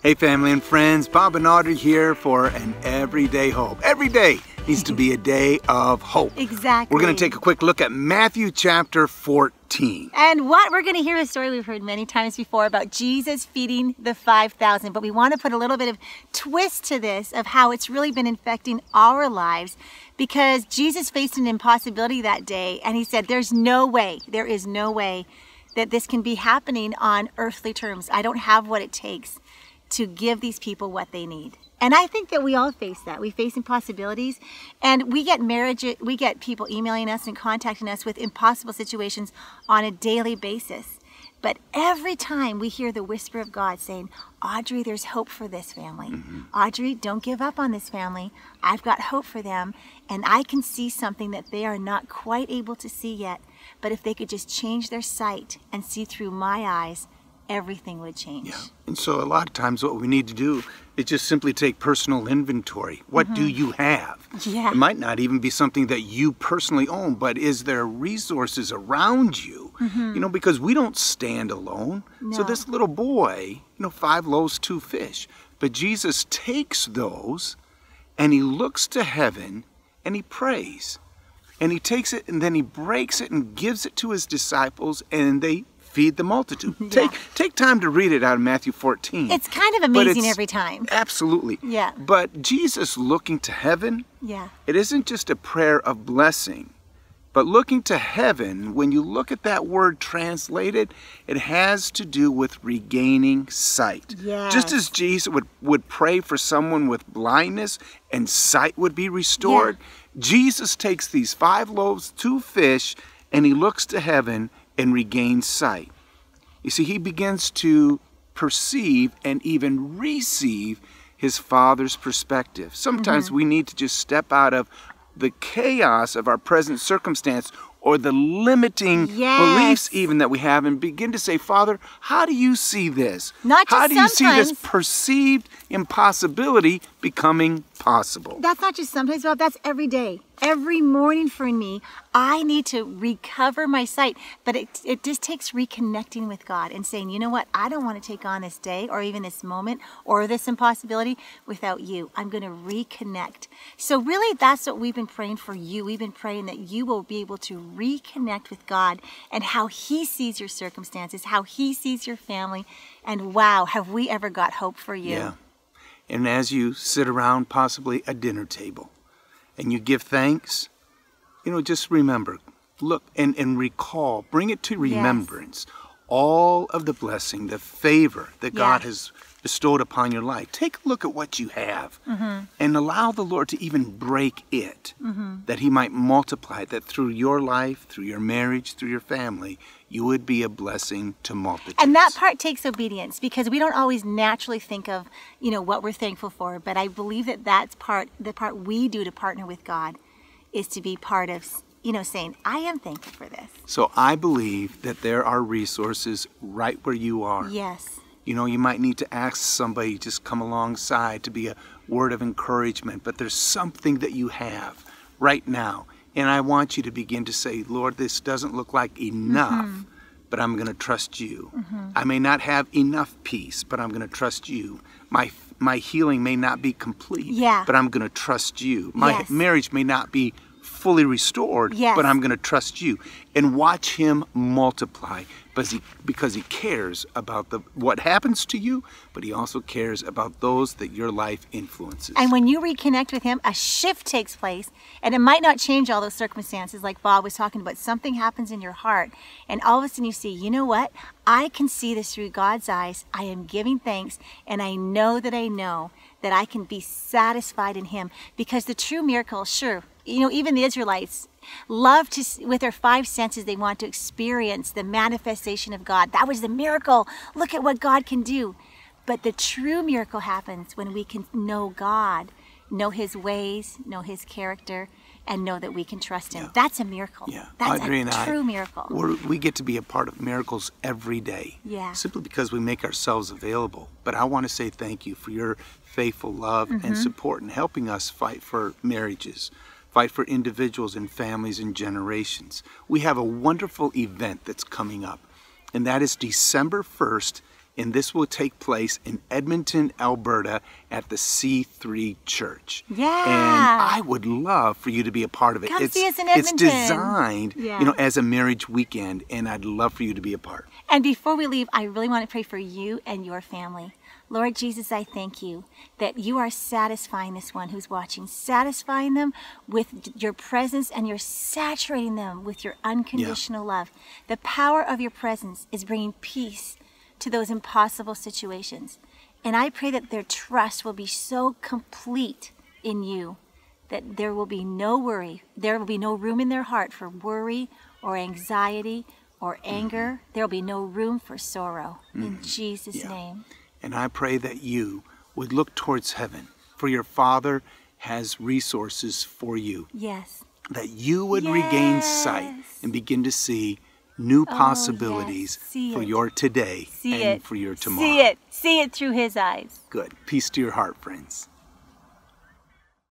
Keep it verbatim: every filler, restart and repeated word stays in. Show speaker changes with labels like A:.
A: Hey family and friends, Bob and Audrey here for an everyday hope. Every day needs to be a day of hope.
B: Exactly.
A: We're going to take a quick look at Matthew chapter fourteen.
B: And what we're going to hear a story we've heard many times before about Jesus feeding the five thousand, but we want to put a little bit of twist to this of how it's really been infecting our lives, because Jesus faced an impossibility that day and he said, there's no way, there is no way that this can be happening on earthly terms. I don't have what it takes to give these people what they need. And I think that we all face that. We face impossibilities, and we get marriage, we get people emailing us and contacting us with impossible situations on a daily basis. But every time we hear the whisper of God saying, Audrey, there's hope for this family. Mm-hmm. Audrey, don't give up on this family. I've got hope for them, and I can see something that they are not quite able to see yet. But if they could just change their sight and see through my eyes, everything would change.
A: Yeah. And so a lot of times what we need to do is just simply take personal inventory. What mm-hmm. do you have?
B: Yeah.
A: It might not even be something that you personally own, but is there resources around you? Mm-hmm. You know, because we don't stand alone.
B: No.
A: So this little boy, you know, five loaves, two fish. But Jesus takes those and he looks to heaven and he prays. And he takes it and then he breaks it and gives it to his disciples, and they feed the multitude. Yeah. Take take time to read it out of Matthew fourteen.
B: It's kind of amazing every time.
A: Absolutely.
B: Yeah.
A: But Jesus looking to heaven,
B: yeah.
A: It isn't just a prayer of blessing, but looking to heaven, when you look at that word translated, it has to do with regaining sight.
B: Yes.
A: Just as Jesus would, would pray for someone with blindness and sight would be restored, yeah. Jesus takes these five loaves, two fish, and he looks to heaven and regains sight. You see, he begins to perceive and even receive his Father's perspective. Sometimes mm-hmm. we need to just step out of the chaos of our present circumstance or the limiting
B: yes.
A: beliefs even that we have, and begin to say, Father, how do you see this?
B: Not just
A: how do you
B: sometimes.
A: see this perceived impossibility becoming possible?
B: That's not just sometimes, Bob, that's every day. Every morning for me, I need to recover my sight, but it, it just takes reconnecting with God and saying, you know what, I don't want to take on this day or even this moment or this impossibility without you. I'm going to reconnect. So really, that's what we've been praying for you. We've been praying that you will be able to reconnect with God and how he sees your circumstances, how he sees your family, and wow, have we ever got hope for you.
A: Yeah. And as you sit around possibly a dinner table, and you give thanks, you know, just remember, look and, and recall, bring it to remembrance, yes. all of the blessing, the favor that yeah. God has bestowed upon your life. Take a look at what you have mm-hmm. and allow the Lord to even break it, mm-hmm. that he might multiply it, that through your life, through your marriage, through your family, you would be a blessing to multitudes.
B: And that part takes obedience, because we don't always naturally think of, you know, what we're thankful for. But I believe that that's part, the part we do to partner with God is to be part of, you know, saying, I am thankful for this.
A: So I believe that there are resources right where you are.
B: Yes.
A: You know, you might need to ask somebody to just come alongside to be a word of encouragement, but there's something that you have right now. And I want you to begin to say, Lord, this doesn't look like enough, mm-hmm. but I'm going to trust you. Mm-hmm. I may not have enough peace, but I'm going to trust you. My my healing may not be complete,
B: yeah.
A: but I'm going to trust you. My
B: yes.
A: marriage may not be fully restored,
B: yes.
A: but I'm going to trust you. And watch him multiply, because he, because he cares about the what happens to you, but he also cares about those that your life influences.
B: And when you reconnect with him, a shift takes place, and it might not change all those circumstances like Bob was talking about. Something happens in your heart, and all of a sudden you see, you know what? I can see this through God's eyes. I am giving thanks, and I know that I know that I can be satisfied in him, because the true miracle, sure, you know, even the Israelites love to, with their five senses, they want to experience the manifestation of God. That was the miracle. Look at what God can do. But the true miracle happens when we can know God, know his ways, know his character, and know that we can trust him. Yeah. That's a miracle.
A: Yeah.
B: That's
A: Audrey
B: a
A: and
B: true
A: I,
B: miracle.
A: We're, we get to be a part of miracles every day.
B: Yeah.
A: Simply because we make ourselves available. But I want to say thank you for your faithful love mm-hmm. and support in helping us fight for marriages, fight for individuals and families and generations. We have a wonderful event that's coming up, and that is December first And this will take place in Edmonton, Alberta at the C three Church.
B: Yeah.
A: And I would love for you to be a part of it.
B: Come
A: it's,
B: see us in
A: it's
B: Edmonton.
A: designed,
B: Yeah.
A: you know, as a marriage weekend, and I'd love for you to be a part.
B: And before we leave, I really want to pray for you and your family. Lord Jesus, I thank you that you are satisfying this one who's watching, satisfying them with your presence, and you're saturating them with your unconditional love. The power of your presence is bringing peace to those impossible situations. And I pray that their trust will be so complete in you that there will be no worry, there will be no room in their heart for worry or anxiety or anger. Mm-hmm. There will be no room for sorrow. Mm-hmm. In Jesus' yeah. name.
A: And I pray that you would look towards heaven, for your Father has resources for you.
B: Yes.
A: That you would
B: yes.
A: regain sight and begin to see new possibilities
B: oh, yes.
A: for
B: it.
A: your today
B: See
A: and
B: it.
A: for your tomorrow.
B: See it. See it through his eyes.
A: Good. Peace to your heart, friends.